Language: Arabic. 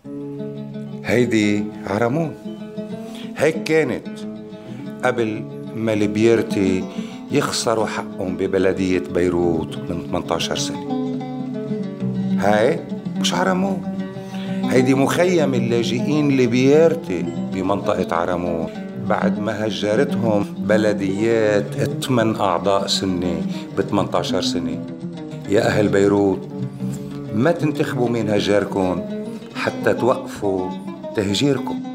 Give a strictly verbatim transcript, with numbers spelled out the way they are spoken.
هيدي عرمون. هيك كانت قبل ما البيرتي يخسروا حقهم ببلدية بيروت من ثمانية عشر سنة. هاي مش عرمون، هيدي مخيم اللاجئين لبيرتي بمنطقة عرمون بعد ما هجرتهم بلديات ثمان أعضاء سنة ب ثمانية عشر سنة. يا أهل بيروت، ما تنتخبوا مين هجركم حتى توقفوا تهجيركم.